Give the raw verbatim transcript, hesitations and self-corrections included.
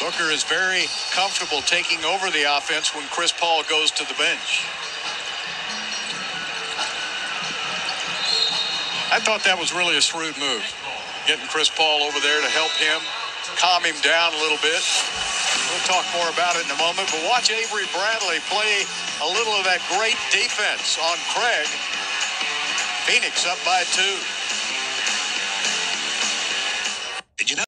Booker is very comfortable taking over the offense when Chris Paul goes to the bench. I thought that was really a shrewd move, getting Chris Paul over there to help him, calm him down a little bit. We'll talk more about it in a moment, but watch Avery Bradley play a little of that great defense on Craig. Phoenix up by two.